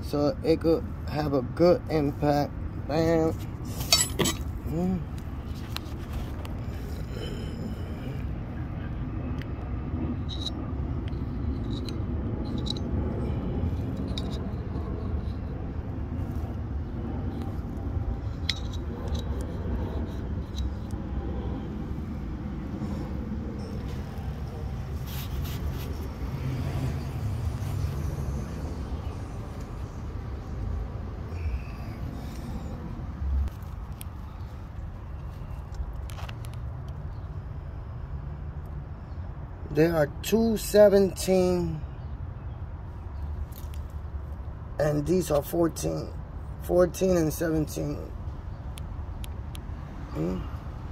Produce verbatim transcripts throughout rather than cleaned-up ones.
so it could have a good impact. Bam. Mm. There are two seventeen, and these are fourteen. fourteen and seventeen. Hmm?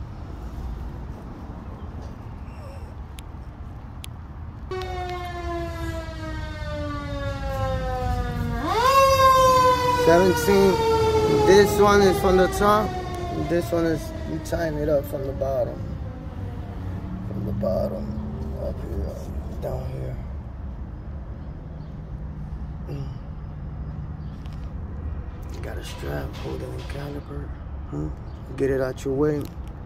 seventeen. This one is from the top. This one is, you tighten it up from the bottom. From the bottom. Up here, down here. Mm. You got a strap holding the caliper. Hmm? Get it out your way.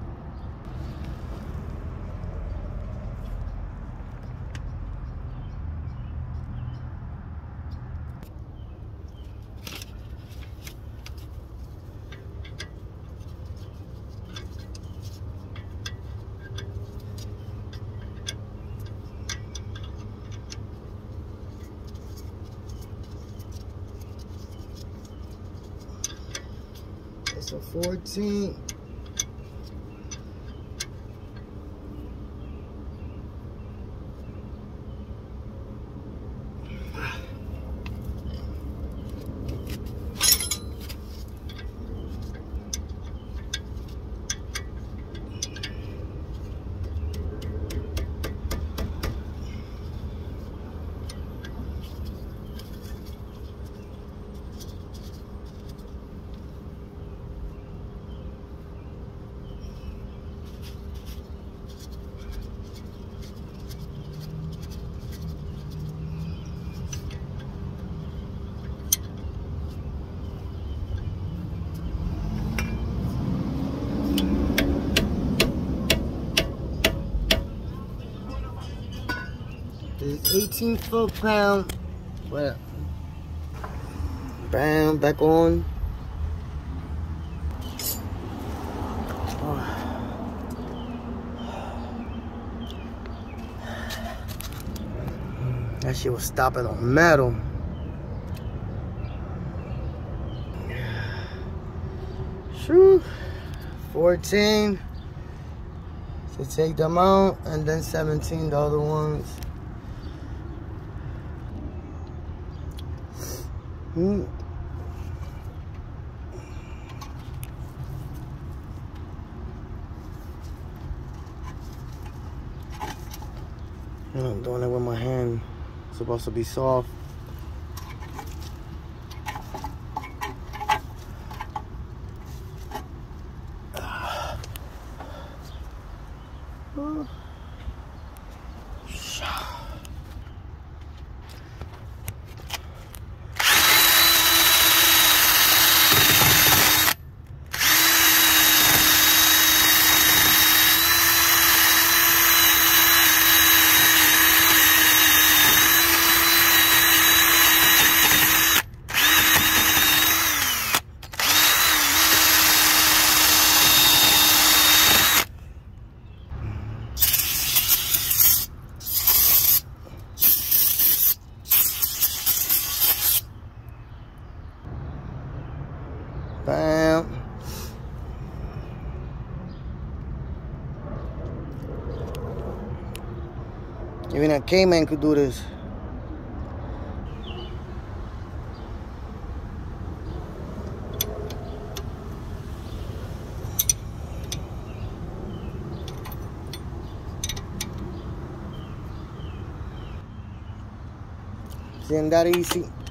It's a fourteen. It's eighteen foot pound. Well, bam, back on. That shit was stopping on metal. Shoo. fourteen to take them out, and then seventeen the other ones. Hmm. I'm doing it with my hand. It's supposed to be soft. Bam. Even a caveman could do this. Isn't that easy?